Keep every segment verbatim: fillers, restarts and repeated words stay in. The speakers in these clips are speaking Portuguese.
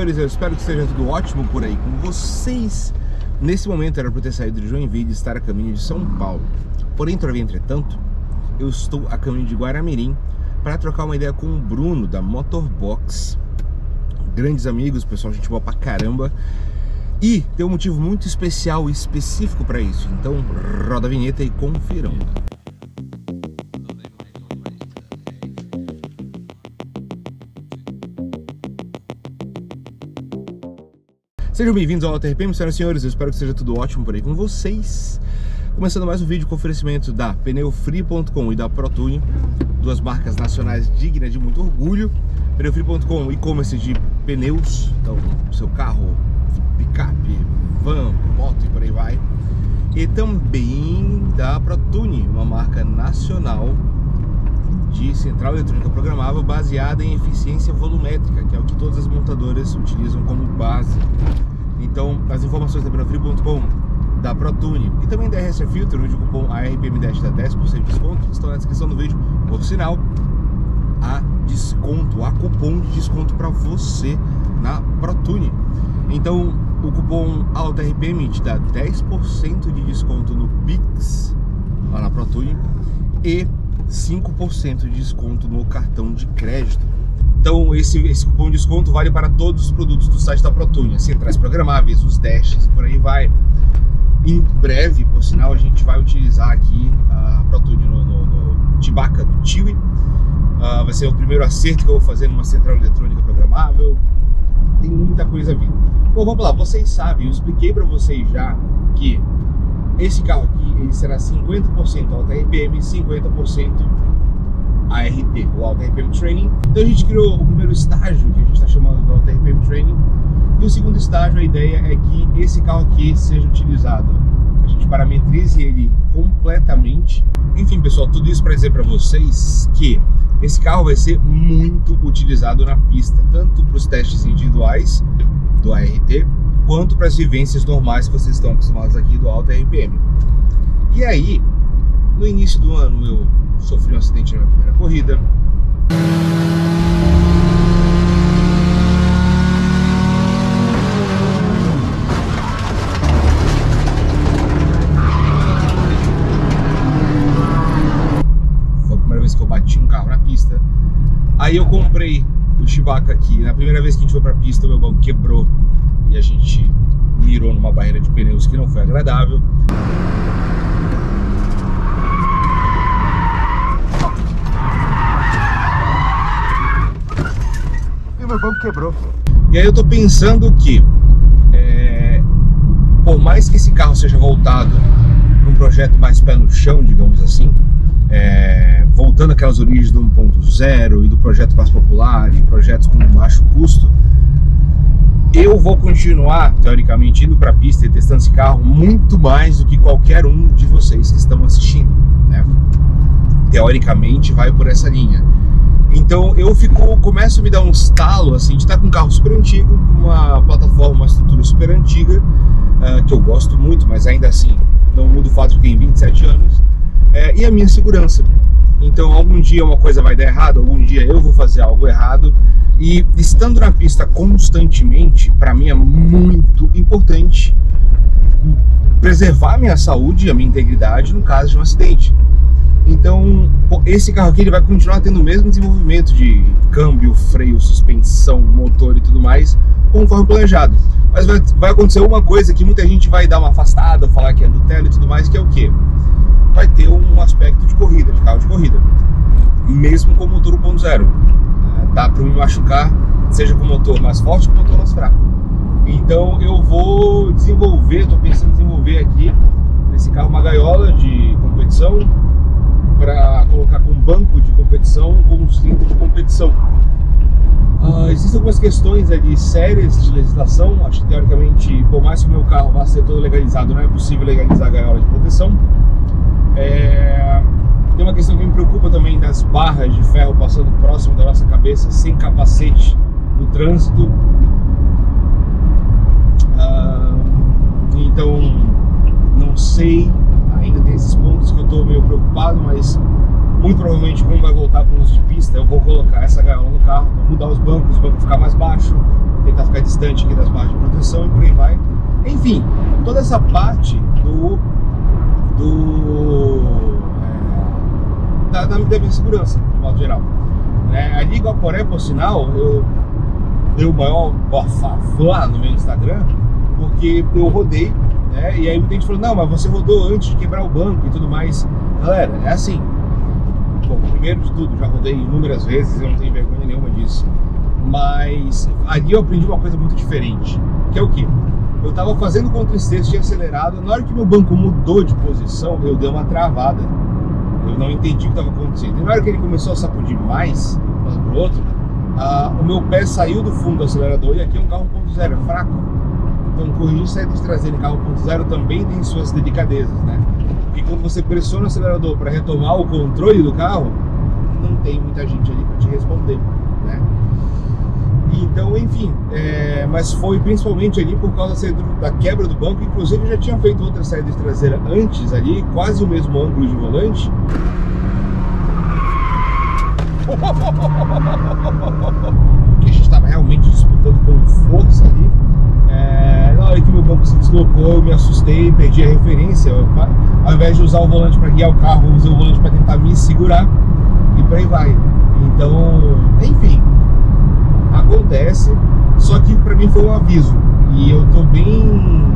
senhores, eu espero que esteja tudo ótimo por aí com vocês. Nesse momento era para ter saído de Joinville e estar a caminho de São Paulo. Porém, todavia, entretanto, eu estou a caminho de Guaramirim para trocar uma ideia com o Bruno da Motorbox. Grandes amigos, pessoal, gente boa pra caramba. E tem um motivo muito especial e específico para isso. Então, roda a vinheta e confiram. Sejam bem-vindos ao Auto R P M, senhoras e senhores, eu espero que seja tudo ótimo por aí com vocês. Começando mais um vídeo com oferecimento da pneu free ponto com e da ProTune, duas marcas nacionais dignas de muito orgulho. pneu free ponto com, e-commerce de pneus, então seu carro, picape, van, moto e por aí vai. E também da ProTune, uma marca nacional de central eletrônica programável baseada em eficiência volumétrica, que é o que todas as montadoras utilizam como base. Então, as informações da pneu free ponto com, da ProTune e também da R S Filter, onde o cupom A R P M dez dá dez por cento de desconto, estão na descrição do vídeo. Por sinal, há desconto, há cupom de desconto para você na ProTune. Então, o cupom Auto R P M te dá dez por cento de desconto no Pix, lá na ProTune, e cinco por cento de desconto no cartão de crédito. Então esse, esse cupom de desconto vale para todos os produtos do site da ProTune, as centrais programáveis, os dashes e por aí vai. Em breve, por sinal, a gente vai utilizar aqui a ProTune no, no, no Chewbacca, no Chewy. Uh, vai ser o primeiro acerto que eu vou fazer numa central eletrônica programável. Tem muita coisa a vir. Bom, vamos lá, vocês sabem, eu expliquei para vocês já que esse carro aqui ele será cinquenta por cento Auto R P M e cinquenta por cento A R T, o Auto R P M Training. Então a gente criou o primeiro estágio, que a gente está chamando de Auto R P M Training. E o segundo estágio, a ideia é que esse carro aqui seja utilizado, a gente parametrize ele completamente. Enfim, pessoal, tudo isso para dizer para vocês que esse carro vai ser muito utilizado na pista, tanto para os testes individuais do A R T, quanto para as vivências normais que vocês estão acostumados aqui do Auto R P M. E aí, no início do ano eu sofri um acidente na minha primeira corrida. Foi a primeira vez que eu bati um carro na pista. Aí eu comprei o Chewbacca aqui. Na primeira vez que a gente foi pra pista, o meu banco quebrou e a gente mirou numa barreira de pneus que não foi agradável. E o meu banco quebrou. E aí eu tô pensando que, é, por mais que esse carro seja voltado num projeto mais pé no chão, digamos assim, é, voltando àquelas origens do um ponto zero e do projeto mais popular e projetos com baixo custo, eu vou continuar, teoricamente, indo para a pista e testando esse carro muito mais do que qualquer um de vocês que estão assistindo, né? Teoricamente vai por essa linha. Então eu fico, começo a me dar um estalo assim, de estar com um carro super antigo, com uma plataforma, uma estrutura super antiga, uh, que eu gosto muito, mas ainda assim não muda o fato de que tem vinte e sete anos, é, e a minha segurança. Então algum dia uma coisa vai dar errado, algum dia eu vou fazer algo errado. E estando na pista constantemente, para mim é muito importante preservar a minha saúde e a minha integridade no caso de um acidente. Então, esse carro aqui ele vai continuar tendo o mesmo desenvolvimento de câmbio, freio, suspensão, motor e tudo mais, conforme planejado. Mas vai, vai acontecer uma coisa que muita gente vai dar uma afastada, falar que é Nutella e tudo mais, que é o quê? Vai ter um aspecto de corrida, de carro de corrida, mesmo com motor um ponto zero. Dá para me machucar, seja com o motor mais forte ou com o motor mais fraco. Então eu vou desenvolver, estou pensando em desenvolver aqui nesse carro uma gaiola de competição para colocar com banco de competição, com um cinto de competição. Uh, existem algumas questões ali sérias de legislação. Acho que teoricamente, por mais que o meu carro vá ser todo legalizado, não é possível legalizar a gaiola de proteção. É... Tem uma questão que me preocupa também das barras de ferro passando próximo da nossa cabeça sem capacete no trânsito. Ah, então, não sei, ainda tem esses pontos que eu estou meio preocupado, mas Muito provavelmente, como vai voltar para o uso de pista, eu vou colocar essa gaiola no carro, mudar os bancos, os bancos ficar mais baixo, tentar ficar distante aqui das barras de proteção e por aí vai. Enfim, toda essa parte do, do é, da, da minha segurança, de modo geral. É, ali em Guaporé, por sinal, eu dei o maior bafafá no meu Instagram, porque eu rodei, né? E aí muita gente falou, não, mas você rodou antes de quebrar o banco e tudo mais. Galera, é assim. Bom, primeiro de tudo, já rodei inúmeras vezes, eu não tenho vergonha nenhuma disso. Mas ali eu aprendi uma coisa muito diferente, que é o quê? Eu tava fazendo contra-esteço, tinha acelerado, na hora que meu banco mudou de posição, eu dei uma travada. Eu não entendi o que estava acontecendo. E na hora que ele começou a sacudir mais, um lado pro outro, uh, o meu pé saiu do fundo do acelerador, e aqui é um carro um ponto zero, é fraco. Então corrigir saída de traseira em carro um ponto zero também tem suas delicadezas, né? Porque quando você pressiona o acelerador para retomar o controle do carro, não tem muita gente ali para te responder, né? Então, enfim, é, mas foi principalmente ali por causa da quebra do banco. Inclusive eu já tinha feito outra saída de traseira antes ali, quase o mesmo ângulo de volante. Que a gente estava realmente disputando com força ali. É, na hora que meu banco se deslocou, eu me assustei, perdi a referência. Eu, ao invés de usar o volante para guiar o carro, eu usei o volante para tentar me segurar e por aí vai. Então, enfim, acontece. Só que para mim foi um aviso e eu tô bem,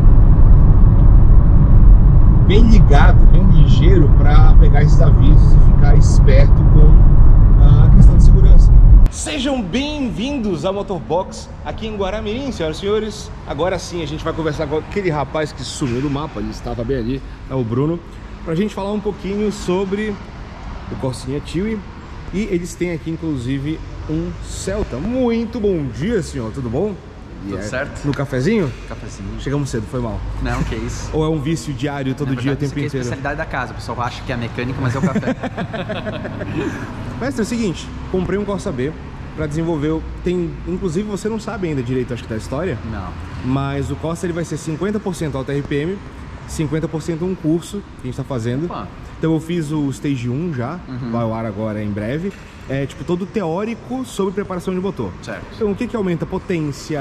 bem ligado, bem ligeiro para pegar esses avisos e ficar esperto com a questão de segurança. Sejam bem-vindos ao Motorbox aqui em Guaramirim, senhoras e senhores. Agora sim a gente vai conversar com aquele rapaz que sumiu do mapa, ele estava bem ali, é o Bruno, pra gente falar um pouquinho sobre o Corsinha Tiwi. E eles têm aqui inclusive um Celta. Muito bom dia, senhor, tudo bom? Tudo yeah. certo? No cafezinho? Cafezinho. Chegamos cedo, foi mal. Não, que isso. Ou é um vício diário todo dia, o tempo inteiro? Isso é a especialidade da casa, o pessoal acha que é mecânica, mas é o café. Mestre, é o seguinte, comprei um Corsa B para desenvolver, tem, inclusive você não sabe ainda direito, acho que da história. Não. Mas o Corsa ele vai ser cinquenta por cento alta R P M, cinquenta por cento um curso que a gente está fazendo. Opa. Então eu fiz o Stage um já, uhum. vai ao ar agora em breve. É tipo todo teórico sobre preparação de motor. Certo. Então o que que aumenta a potência,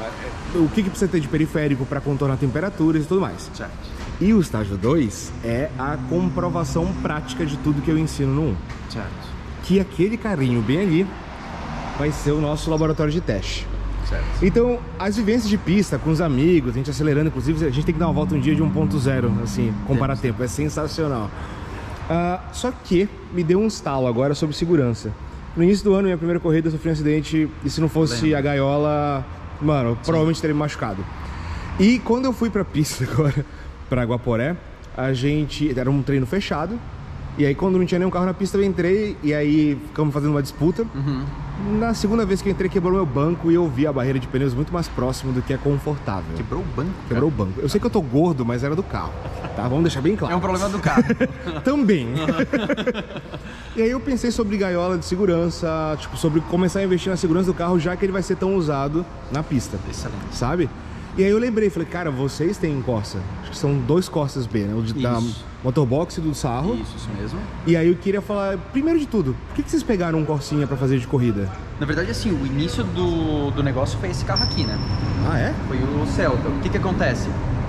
o que que precisa ter de periférico para contornar temperaturas e tudo mais. Certo. E o estágio dois é a comprovação prática de tudo que eu ensino no um. Certo. Que aquele carinho bem ali vai ser o nosso laboratório de teste. Certo. Então, as vivências de pista com os amigos, a gente acelerando, inclusive, a gente tem que dar uma volta um dia de um ponto zero, assim, comparar Sim. tempo, é sensacional. Uh, só que me deu um estalo agora sobre segurança. No início do ano, minha primeira corrida, eu sofri um acidente e se não fosse Lembra. a gaiola, mano, eu provavelmente teria me machucado. E quando eu fui pra pista agora, pra Guaporé, a gente, era um treino fechado, e aí quando não tinha nenhum carro na pista eu entrei e aí ficamos fazendo uma disputa. Uhum. Na segunda vez que eu entrei quebrou meu banco e eu vi a barreira de pneus muito mais próximo do que é confortável. Quebrou o banco? Quebrou o banco. Eu sei que eu tô gordo, mas era do carro, tá? Vamos deixar bem claro. É um problema do carro. Também. E aí eu pensei sobre gaiola de segurança, tipo, sobre começar a investir na segurança do carro, já que ele vai ser tão usado na pista. Excelente. Sabe? E aí eu lembrei, falei, cara, vocês têm Corsa. Acho que são dois Corsas B, né? O de, da Motorbox e do Sarro. Isso, isso mesmo. E aí eu queria falar, primeiro de tudo, por que que vocês pegaram um Corsinha pra fazer de corrida? Na verdade, assim, o início do, do negócio foi esse carro aqui, né? Ah, é? Foi o Celta. O que que acontece?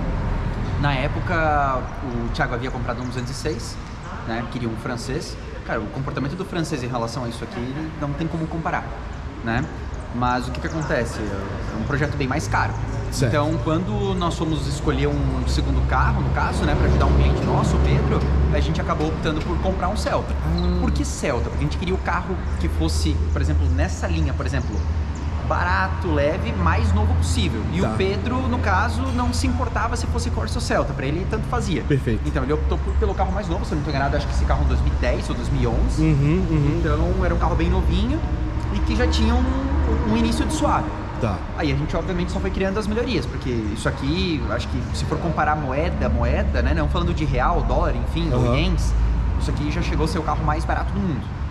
Na época, o Thiago havia comprado um duzentos e seis, né? Queria um francês. Cara, o comportamento do francês em relação a isso aqui, não tem como comparar, né? Mas o que que acontece? É um projeto bem mais caro. Certo. Então, quando nós fomos escolher um segundo carro, no caso, né, para ajudar um cliente nosso, o Pedro, a gente acabou optando por comprar um Celta. Hum. Por que Celta? Porque a gente queria o carro que fosse, por exemplo, nessa linha, por exemplo, barato, leve, mais novo possível. E tá. o Pedro, no caso, não se importava se fosse Corsa ou Celta, para ele tanto fazia. Perfeito. Então, ele optou por, pelo carro mais novo, se eu não estou enganado, acho que esse carro é dois mil e dez ou dois mil e onze. Uhum, uhum. Então, era um carro bem novinho e que já tinha um, um início de suave. Tá. Aí a gente obviamente só foi criando as melhorias, porque isso aqui, acho que se for comparar moeda, moeda, né, não falando de real, dólar, enfim, uhum. ou ienes, isso aqui já chegou a ser o carro mais barato do mundo.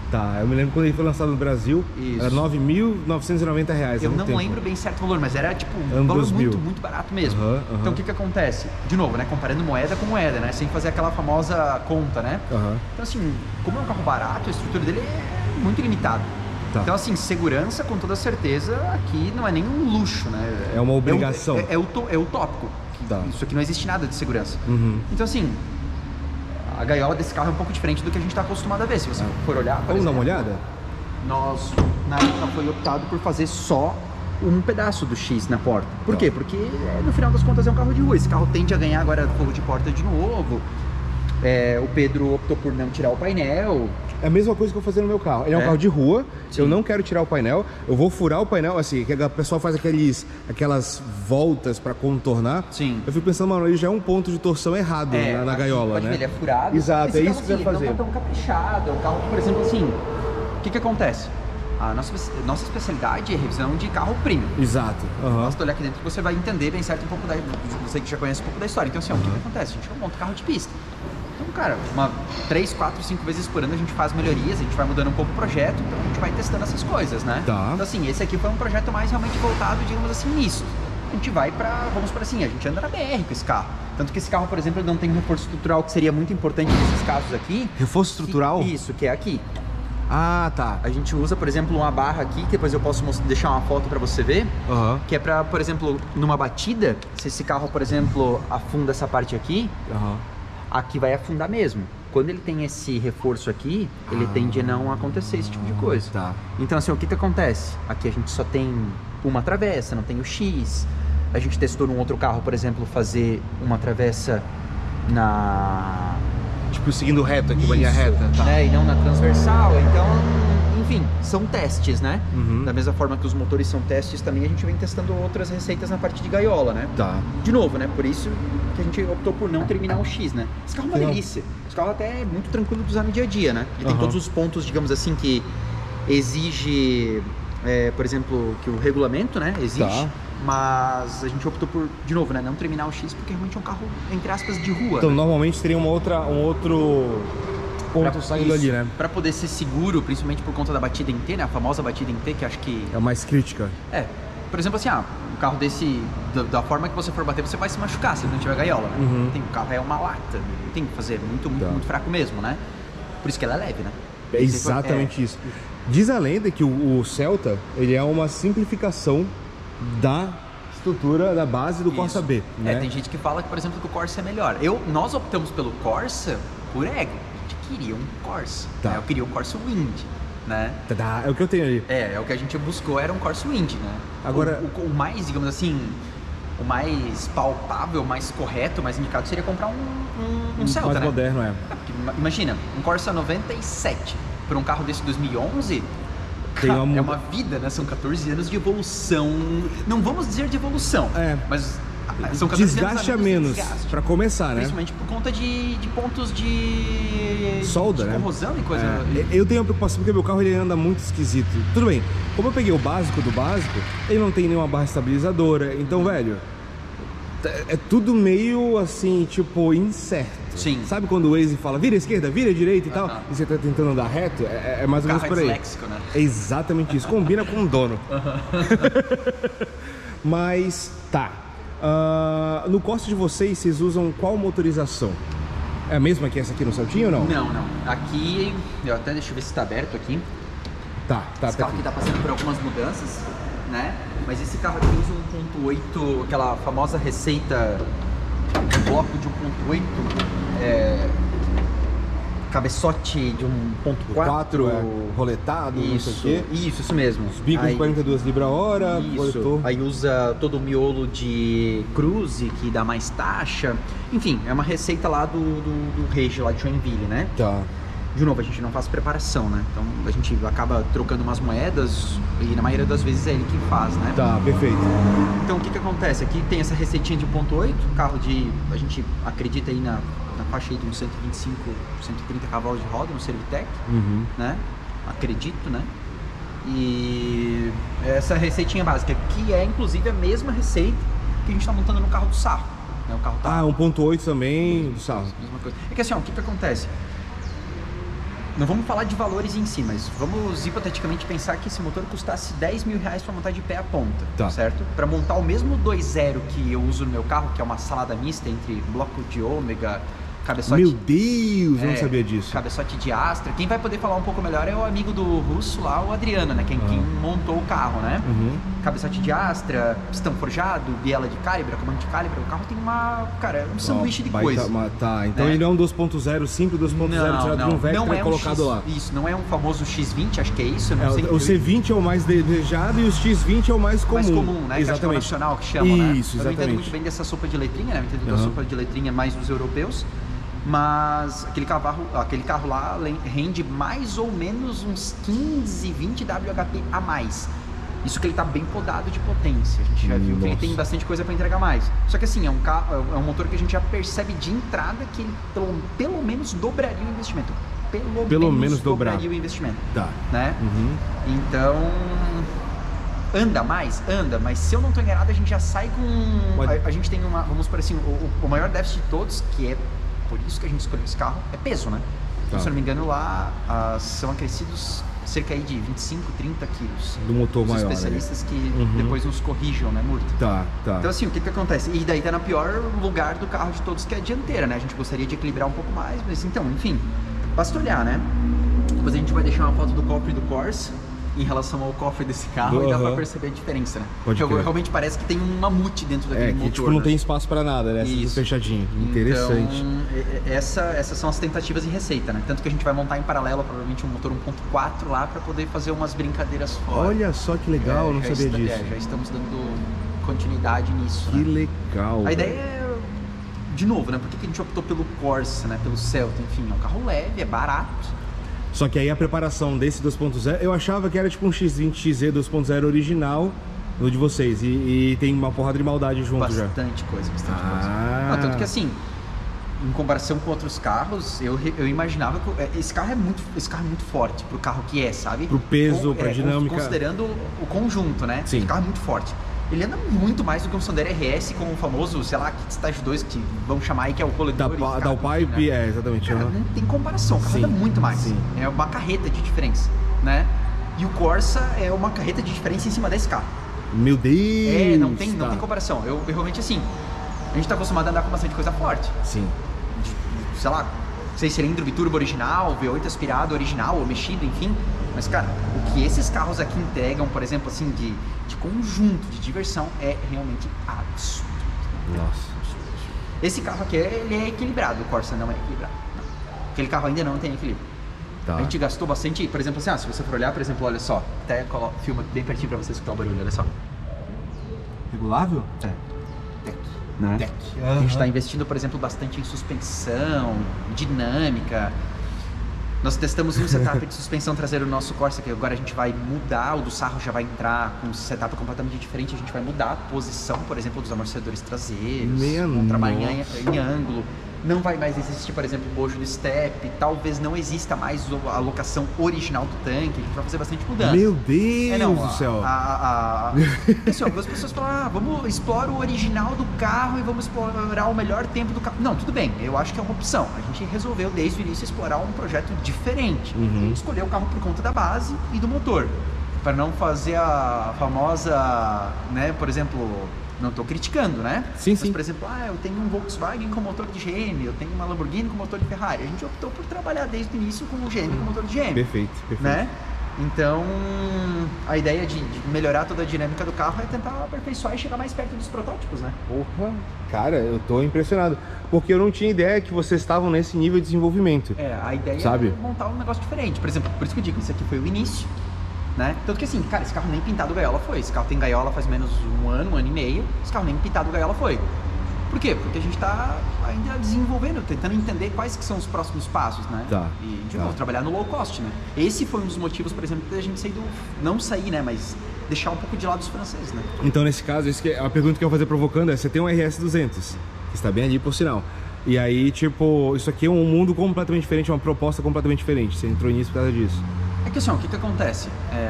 Tá, eu me lembro quando ele foi lançado no Brasil, Isso. era nove mil novecentos e noventa reais. Eu não tempo. lembro bem certo o valor, mas era tipo um Ambos valor muito, mil. muito barato mesmo. Uhum, uhum. Então o que que acontece? De novo, né? Comparando moeda com moeda, né? Sem fazer aquela famosa conta, né? Uhum. Então assim, como é um carro barato, a estrutura dele é muito limitada. Tá. Então assim, segurança com toda certeza aqui não é nem um luxo, né? É uma obrigação. É, é, é, uto- é utópico. Tá. Isso aqui não existe nada de segurança. Uhum. Então assim, a gaiola desse carro é um pouco diferente do que a gente está acostumado a ver. Se você for olhar, por Vamos dar exemplo, uma olhada? nós, na época, foi optado por fazer só um pedaço do X na porta. Por Tá. quê? Porque, no final das contas, é um carro de rua. Esse carro tende a ganhar agora forro de porta de novo. É, o Pedro optou por não tirar o painel. É a mesma coisa que eu vou fazer no meu carro. Ele é um É. carro de rua, Sim. eu não quero tirar o painel, eu vou furar o painel, assim, que a pessoa faz aqueles, aquelas voltas pra contornar. Sim. Eu fico pensando, mano, ele já é um ponto de torção errado na, na aqui, gaiola, pode né? ver, ele é furado. Exato, Esse é carro, isso que eu assim, ia ele fazer. não tá tão caprichado. É um carro que, por exemplo, assim, o que que acontece? A nossa, nossa especialidade é revisão de carro premium. Exato. Aham. Basta olhar aqui dentro que você vai entender bem certo um pouco da... Você que já conhece um pouco da história. Então, assim, ó, o que que acontece? A gente não monta carro de pista. Então, cara, uma três, quatro, cinco vezes por ano a gente faz melhorias, a gente vai mudando um pouco o projeto, então a gente vai testando essas coisas, né? Tá. Então, assim, esse aqui foi um projeto mais realmente voltado, digamos assim, nisso. A gente vai pra, vamos por assim, a gente anda na B R com esse carro. Tanto que esse carro, por exemplo, ele não tem um reforço estrutural que seria muito importante nesses casos aqui. Reforço estrutural? Que- isso, que é aqui. Ah, tá. A gente usa, por exemplo, uma barra aqui, que depois eu posso mostrar- deixar uma foto pra você ver. Aham. Que é pra, por exemplo, numa batida, se esse carro, por exemplo, afunda essa parte aqui, Aham. aqui vai afundar mesmo. Quando ele tem esse reforço aqui, ele Ah. tende a não acontecer esse tipo de coisa. Tá. Então, assim, o que que acontece? Aqui a gente só tem uma travessa, não tem o X. A gente testou num outro carro, por exemplo, fazer uma travessa na... Tipo, seguindo reto aqui, uma linha Isso, reta. Tá. né? E não na transversal. Então, enfim, são testes, né? Uhum. Da mesma forma que os motores são testes também, a gente vem testando outras receitas na parte de gaiola, né? Tá. De novo, né? Por isso que a gente optou por não terminar o X, né? Esse carro é uma Legal. delícia. Esse carro até é muito tranquilo de usar no dia a dia, né? Ele tem Aham. todos os pontos, digamos assim, que exige, é, por exemplo, que o regulamento, né? Exige. Tá. Mas a gente optou por, de novo, né? Não terminar o X porque realmente é um carro, entre aspas, de rua. Então, né? normalmente teria uma outra, um outro ponto Pra- saindo isso, ali, né? Pra poder ser seguro, principalmente por conta da batida em T, né? A famosa batida em T, que acho que... É mais crítica. É, por exemplo assim, ah, um carro desse, da, da forma que você for bater, você vai se machucar se ele não tiver gaiola, né? Uhum. Tem, o carro é uma lata, tem que fazer muito, muito, Tá. muito fraco mesmo, né? Por isso que ela é leve, né? É exatamente isso. Diz a lenda que o, o Celta, ele é uma simplificação da estrutura, da base do Isso. Corsa B, É, né? tem gente que fala que, por exemplo, que o Corsa é melhor. Eu, nós optamos pelo Corsa por ego. A gente queria um Corsa, Tá. né? Eu queria um Corsa Wind, né? Tadá, é o que eu tenho ali. É, é o que a gente buscou, era um Corsa Wind, né? Agora- O, o- o mais, digamos assim, o mais palpável, o mais correto, o mais indicado seria comprar um, um, um Celta, mais né? moderno, é. É, porque ima- imagina, um Corsa noventa e sete para um carro desse dois mil e onze, Tem cara, uma é mu- uma vida, né? São quatorze anos de evolução. Não vamos dizer de evolução, É. mas ah, são quatorze Desgaste a anos de menos, desgaste. pra começar, né? Principalmente por conta de, de pontos de... Solda, de né? corrosão e coisa... É, eu tenho uma preocupação porque meu carro ele anda muito esquisito. Tudo bem, como eu peguei o básico do básico, ele não tem nenhuma barra estabilizadora. Então, velho, é tudo meio assim, tipo, incerto. Sim. Sabe quando o Waze fala vira à esquerda, vira à direita e tal, Aham. e você tá tentando andar reto? É, é mais ou O menos carro por é aí. disléxico, né? É exatamente isso. Combina com o dono. Mas, tá. Ah, no Corsa de vocês, vocês usam qual motorização? É a mesma que essa aqui no Celtinha ou não? Não, não. Aqui, eu até deixa eu ver se tá aberto aqui. Tá, tá. Esse carro aqui tá passando por algumas mudanças, né? Mas esse carro aqui usa um ponto oito, aquela famosa receita, um bloco de um ponto oito, é, cabeçote de um ponto quatro. quatro é roletado, Isso, não sei o quê. isso, isso mesmo. Os bicos de Aí- quarenta e duas libras a hora, Isso, coletor. aí usa todo o miolo de cruze, que dá mais taxa. Enfim, é uma receita lá do, do, do Rage, lá de Joinville, né? Tá. De novo, a gente não faz preparação, né? Então a gente acaba trocando umas moedas e na maioria das vezes é ele que faz, né? Tá, perfeito. Então o que que acontece? Aqui tem essa receitinha de um ponto oito, carro de, a gente acredita aí na, na faixa aí de uns cento e vinte e cinco, cento e trinta cavalos de roda no Servitec, Uhum. né? Acredito, né? E essa receitinha básica, que é inclusive a mesma receita que a gente tá montando no carro do Sarro, né? O carro tá Ah, um ponto oito também do Sarro. mesma coisa. É que assim, ó, o que que acontece? não vamos falar de valores em si, mas vamos hipoteticamente pensar que esse motor custasse dez mil reais para montar de pé a ponta, tá. certo? Para montar o mesmo dois zero que eu uso no meu carro, que é uma salada mista entre bloco de ômega, cabeçote... Meu Deus, eu é, não sabia disso. Cabeçote de Astra. Quem vai poder falar um pouco melhor é o amigo do Russo lá, o Adriano, né? Quem, ah. quem montou o carro, né? Uhum. Cabeçote de Astra, pistão forjado, biela de calibra, comando de calibra. O carro tem uma... Cara, um sanduíche oh, de coisa. Tá, tá. Então né? ele é um dois ponto zero simples, dois ponto zero tirado de um Vectra é colocado um X, lá. Isso, não é um famoso X vinte, acho que é isso. Eu não é, sei o C vinte é o mais desejado e o X vinte é o mais comum. Mais comum, né? Exatamente. Que acho que é o nacional que chamam, né? Isso, exatamente. Eu não entendo muito bem dessa sopa de letrinha, né? Eu entendo uhum. da sopa de letrinha mais dos europeus. Mas aquele carro, aquele carro lá rende mais ou menos uns quinze, vinte W H P a mais. Isso que ele está bem podado de potência. A gente já viu Nossa. que ele tem bastante coisa para entregar mais. Só que assim, é um, carro, é um motor que a gente já percebe de entrada que ele pelo, pelo menos dobraria o investimento. Pelo, pelo menos, menos dobraria dobraria o investimento. Tá. Né? Uhum. Então... Anda mais? Anda, mas se eu não estou enganado, a gente já sai com... Mas... A, a gente tem uma... Vamos por assim, o, o maior déficit de todos, que é por isso que a gente escolheu esse carro, é peso, né? Então, tá. se eu não me engano, lá ah, são acrescidos cerca aí de vinte e cinco, trinta quilos. Do motor Os maior. especialistas né? que uhum. depois nos corrijam, né, Murta? Tá, tá. Então, assim, o que que acontece? E daí tá na pior lugar do carro de todos, que é a dianteira, né? A gente gostaria de equilibrar um pouco mais, mas então, enfim, basta olhar, né? Depois a gente vai deixar uma foto do cofre do Corsa em relação ao cofre desse carro uhum. e dá pra perceber a diferença, né? Pode Porque crer. realmente parece que tem um mamute dentro daquele é, que, motor. tipo, não né? tem espaço pra nada, né? Tudo fechadinho. Interessante. Então, essa, essas são as tentativas de receita, né? Tanto que a gente vai montar em paralelo, provavelmente, um motor um ponto quatro lá pra poder fazer umas brincadeiras fora. Olha só que legal, é, eu não sabia está, disso. É, já estamos dando continuidade nisso, Que né? legal. A velho. ideia é, de novo, né? Por que que a gente optou pelo Corsa, né? Pelo Celta, enfim, é um carro leve, é barato. Só que aí a preparação desse dois ponto zero, eu achava que era tipo um X vinte X Z dois ponto zero original, o de vocês, e, e tem uma porrada de maldade junto bastante já. Bastante coisa, bastante ah. coisa. Não, tanto que assim, em comparação com outros carros, eu, eu imaginava que esse carro é muito, esse carro é muito forte pro carro que é, sabe? Pro peso, com, pra é, dinâmica. Considerando o conjunto, né? Sim. O carro é muito forte. Ele anda muito mais do que um Sandero R S com o famoso, sei lá, Kit Stage dois, que vamos chamar aí, que é o coletor. Da, da Alpipe, né? É, exatamente. Cara, não tem comparação, o carro sim, anda muito mais. Sim. É uma carreta de diferença, né? E o Corsa é uma carreta de diferença em cima desse carro. Meu Deus! É, não tem, não tá. tem comparação. Eu, eu realmente, assim, a gente tá acostumado a andar com bastante coisa forte. Sim. De, sei lá, seis cilindro biturbo original, V oito aspirado original ou mexido, enfim. Mas, cara, o que esses carros aqui entregam, por exemplo, assim, de, de conjunto, de diversão, é realmente absurdo. Nossa. Esse carro aqui, ele é equilibrado, o Corsa não é equilibrado. Não. Aquele carro ainda não tem equilíbrio. Tá. A gente gastou bastante, por exemplo, assim, ah, se você for olhar, por exemplo, olha só, até colo... filma bem pertinho pra você escutar o barulho, olha só. Regulável? É. Deck. Né? Deck. Uhum. A gente está investindo, por exemplo, bastante em suspensão, dinâmica. Nós testamos um setup de suspensão traseira no nosso Corsa, que agora a gente vai mudar, o do Sarro já vai entrar com um setup completamente diferente, a gente vai mudar a posição, por exemplo, dos amortecedores traseiros, vamos trabalhar em, em ângulo. Não vai mais existir, por exemplo, o bojo do step, talvez não exista mais a locação original do tanque, a gente vai fazer bastante mudança. Meu Deus é, não, do céu! A, a, a, assim, algumas pessoas falam, ah, vamos explorar o original do carro e vamos explorar o melhor tempo do carro. Não, tudo bem, eu acho que é uma opção. A gente resolveu desde o início explorar um projeto diferente. Uhum. Escolher o carro por conta da base e do motor. Para não fazer a famosa, né, por exemplo... Não estou criticando, né? Sim, Mas, sim. por exemplo, ah, eu tenho um Volkswagen com motor de G M, eu tenho uma Lamborghini com motor de Ferrari. A gente optou por trabalhar desde o início com o G M com motor de G M. Perfeito, perfeito. Né? Então, a ideia de, de melhorar toda a dinâmica do carro é tentar aperfeiçoar e chegar mais perto dos protótipos, né? Porra, cara, eu tô impressionado. Porque eu não tinha ideia que vocês estavam nesse nível de desenvolvimento. É, a ideia sabe? é montar um negócio diferente. Por exemplo, por isso que eu digo, isso aqui foi o início. Né? Tanto que assim, cara, esse carro nem pintado gaiola foi. Esse carro tem gaiola faz menos um ano, um ano e meio. Esse carro nem pintado gaiola foi. Por quê? Porque a gente tá ainda desenvolvendo, tentando entender quais que são os próximos passos, né? Tá. E de tá. novo, trabalhar no low cost, né? Esse foi um dos motivos, por exemplo, da gente sair do... Não sair, né? Mas deixar um pouco de lado os franceses, né? Então, nesse caso, esse que é a pergunta que eu vou fazer provocando é, você tem um R S duzentos, que está bem ali, por sinal. E aí, tipo, isso aqui é um mundo completamente diferente, uma proposta completamente diferente. Você entrou nisso por causa disso. É que assim, o que que acontece? É,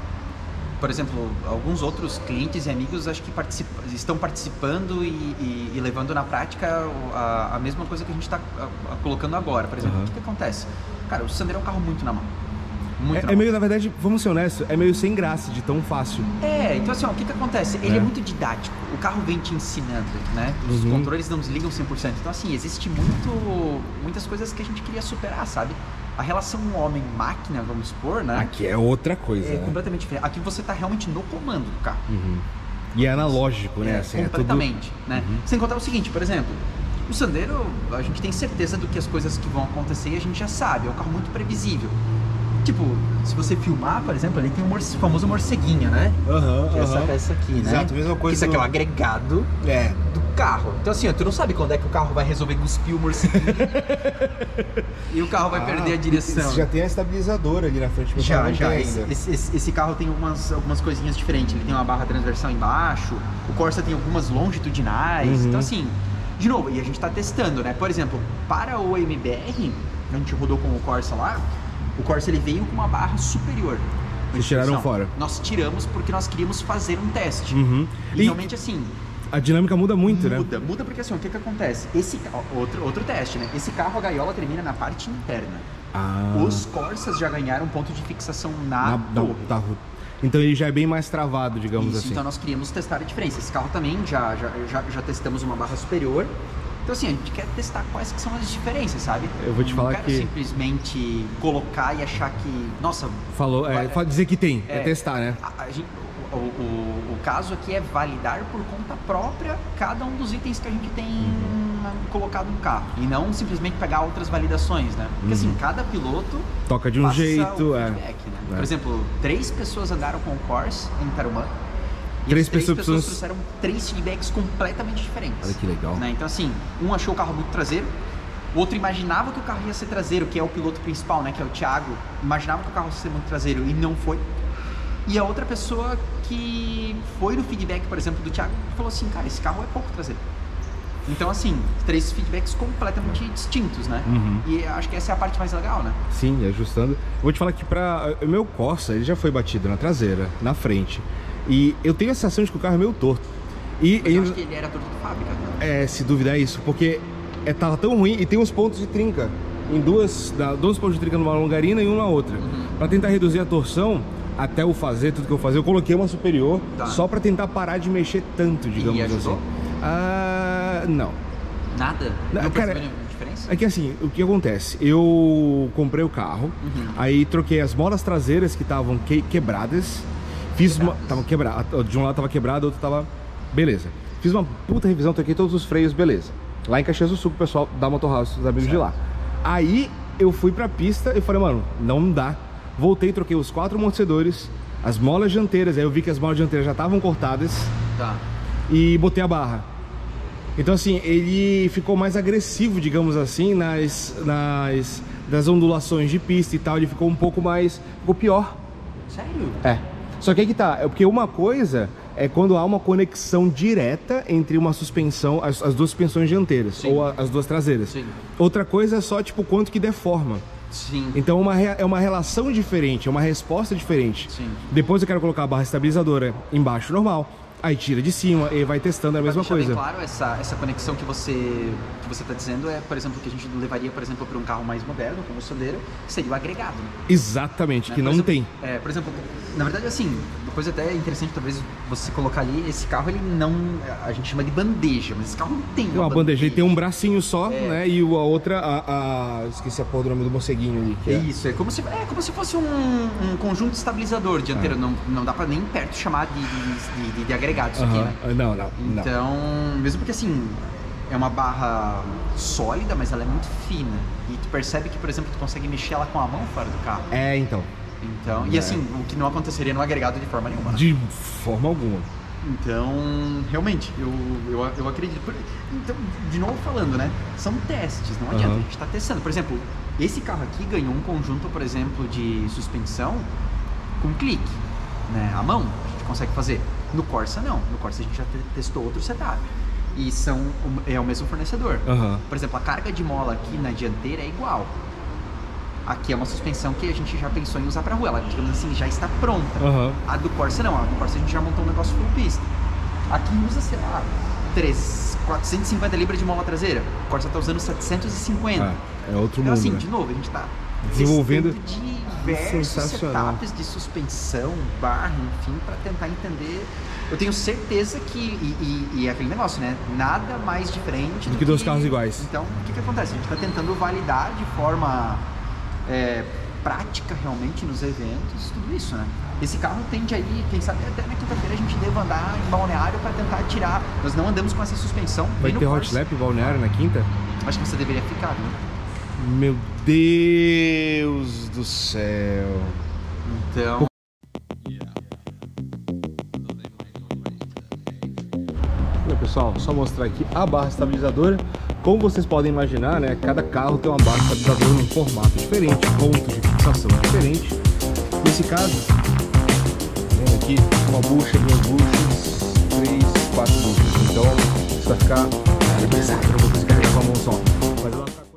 por exemplo, alguns outros clientes e amigos acho que participa, estão participando e, e, e levando na prática a, a mesma coisa que a gente está colocando agora. Por exemplo, uhum. o que que acontece? Cara, o Sandero é um carro muito na mão. Muito É, é meio, na verdade, vamos ser honestos, é meio sem graça de tão fácil. É, então assim, ó, o que que acontece? Ele é. É. muito didático, o carro vem te ensinando, né? Os Uhum. controles não desligam cem por cento. Então assim, existe muito, muitas coisas que a gente queria superar, sabe? A relação homem-máquina, vamos supor, né? Aqui é outra coisa, É né? completamente diferente. Aqui você tá realmente no comando do carro. Uhum. E é analógico, né? É, Assim, é tudo... completamente, né? Uhum. Sem contar o seguinte, por exemplo, o Sandero, a gente tem certeza do que as coisas que vão acontecer e a gente já sabe, é um carro muito previsível. Tipo, se você filmar, por exemplo, ele tem o morce- famoso morceguinho, né? Aham, Que é essa aham. peça aqui, né? Exato, mesma coisa Isso aqui é do- o agregado É. do carro. Então assim, ó, tu não sabe quando é que o carro vai resolver cuspir o morceguinho e o carro vai Ah, perder a direção. Você já tem a estabilizador ali na frente. mas Já, não já. tem Esse, ainda. esse- esse- esse carro tem algumas, algumas coisinhas diferentes. Ele tem uma barra transversal embaixo, o Corsa tem algumas longitudinais. Uhum. Então, assim, de novo, e a gente tá testando, né? Por exemplo, para o M B R, a gente rodou com o Corsa lá, o Corsa ele veio com uma barra superior. Vocês tiraram fora? Nós tiramos porque nós queríamos fazer um teste. Uhum. E, E- realmente, assim, A dinâmica muda muito, né? muda. Muda porque, assim, o que que acontece? Esse, ca- ó, outro, outro teste, né? Esse carro, a gaiola termina na parte interna. Ah. Os Corsas já ganharam ponto de fixação na, Na- torre. na- tá. Então ele já é bem mais travado, digamos Isso, assim. então nós queríamos testar a diferença. Esse carro também já, já, já, já testamos uma barra superior. Então assim, a gente quer testar quais que são as diferenças, sabe? Eu vou te falar Não quero que- simplesmente colocar e achar que, nossa, Falou, é, vai- fa- dizer que tem, é, é, testar, né? a- a gente- o, o, o caso aqui é validar por conta própria cada um dos itens que a gente tem Uhum. colocado no carro. E não simplesmente pegar outras validações, né? Porque assim, cada piloto Toca de um passa jeito, o é. feedback, né? É. Por exemplo, três pessoas andaram com o Corsa em Tarumã. E Três as três pessoas- pessoas trouxeram três feedbacks completamente diferentes. Olha que legal. Né? Então assim, um achou o carro muito traseiro, o outro imaginava que o carro ia ser traseiro, que é o piloto principal, né? Que é o Thiago. Imaginava que o carro ia ser muito traseiro e não foi. E a outra pessoa que foi no feedback, por exemplo, do Thiago, falou assim, cara, esse carro é pouco traseiro. Então assim, três feedbacks completamente distintos, né? Uhum. E acho que essa é a parte mais legal, né? Sim, ajustando. Vou te falar que para o meu Corsa, ele já foi batido na traseira, na frente. E eu tenho a sensação de que o carro é meio torto. E Mas eu ainda- acho que ele era torto de fábrica. Né? É, se duvidar é isso, porque é, tava tão ruim e tem uns pontos de trinca. Em duas, da- dois pontos de trinca numa longarina e um na outra. Uhum. Pra tentar reduzir a torção, até eu fazer tudo que eu fazer, eu coloquei uma superior Tá. só pra tentar parar de mexer tanto, digamos ajudou? assim. Ah, não. Nada? Não, Não cara, percebeu nenhuma diferença? É que assim, o que acontece? Eu comprei o carro, Uhum. aí troquei as molas traseiras que estavam que- quebradas, fiz uma. Quebradas. Tava quebrada, de um lado tava quebrado, outro tava. Beleza. Fiz uma puta revisão, troquei todos os freios, beleza. Lá em Caxias do Sul, o pessoal da Motor House, os amigos de lá. Aí eu fui pra pista e falei, mano, não dá. Voltei, troquei os quatro amortecedores, as molas dianteiras, aí eu vi que as molas dianteiras já estavam cortadas Tá. e botei a barra. Então assim, ele ficou mais agressivo, digamos assim, nas, nas das ondulações de pista e tal, ele ficou um pouco mais, ficou pior. Sério? É. Só que aí que tá, é porque uma coisa é quando há uma conexão direta entre uma suspensão, as, as duas suspensões dianteiras, Sim. ou a- as duas traseiras. Sim. Outra coisa é só tipo quanto que deforma. Sim. Então uma, rea- é uma relação diferente, é uma resposta diferente. Sim. Depois eu quero colocar a barra estabilizadora embaixo normal, aí tira de cima e vai testando a Pra mesma deixar bem coisa. claro, essa, essa conexão que você que você está dizendo é, por exemplo, que a gente levaria, por exemplo, para um carro mais moderno, como o Sandero, que seria o agregado. Né? Exatamente, Né? que Por não exemplo, tem. É, por exemplo, na verdade, assim, uma coisa até interessante, talvez você colocar ali, esse carro, ele não, a gente chama de bandeja, mas esse carro não tem Tem uma bandeja, ele tem um bracinho só, É. né? E o- a outra, a, a- esqueci a porra do nome do morceguinho ali. Que É é. isso, é como se, é como se fosse um, um conjunto estabilizador dianteiro, É. não, não dá pra nem perto chamar de, de, de, de agregado isso aqui, Aham. né? Não, não, não. Então, mesmo porque assim, é uma barra sólida, mas ela é muito fina. E tu percebe que, por exemplo, tu consegue mexer ela com a mão fora do carro. É, então. Então, e É. assim, o que não aconteceria no agregado de forma nenhuma. Né? De forma alguma. Então, realmente, eu, eu, eu acredito. Por- Então, de novo falando, né? São testes, não adianta, Aham. a gente tá testando. Por exemplo, esse carro aqui ganhou um conjunto, por exemplo, de suspensão com clique, né? A mão, a gente consegue fazer. No Corsa, não. No Corsa a gente já te- testou outro setup. E são, o- é o mesmo fornecedor. Aham. Por exemplo, a carga de mola aqui na dianteira é igual. Aqui é uma suspensão que a gente já pensou em usar pra rua. Ela, digamos assim, já está pronta. Aham. A do Corsa não. A do Corsa a gente já montou um negócio full pista. Aqui usa, sei lá, três, quatrocentos e cinquenta libras de mola traseira. O Corsa tá usando setecentos e cinquenta. É, é outro Então mundo, assim, né? de novo, a gente tá desenvolvendo diversos sensacional. setups de suspensão, barra, enfim, para tentar entender. Eu tenho certeza que, e, e, e é aquele negócio, né? Nada mais diferente do que dois carros iguais. Então, o que, que acontece? A gente está tentando validar de forma é, prática, realmente, nos eventos, tudo isso, né? Esse carro tende aí, quem sabe até na quinta-feira a gente deva andar em Balneário para tentar tirar. Nós não andamos com essa suspensão. Vai ter hot lap em Balneário na quinta? Acho que você deveria ficar, viu? Meu Deus do céu. Então... Bom, pessoal, só mostrar aqui a barra estabilizadora. Como vocês podem imaginar, né, cada carro tem uma barra estabilizadora num formato diferente, ponto de fixação diferente. Nesse caso, vem aqui uma bucha, duas buchas, três, quatro buchas. Então, isso vai ficar pesado, eu não vou conseguir carregar com a mão só. Mas ela...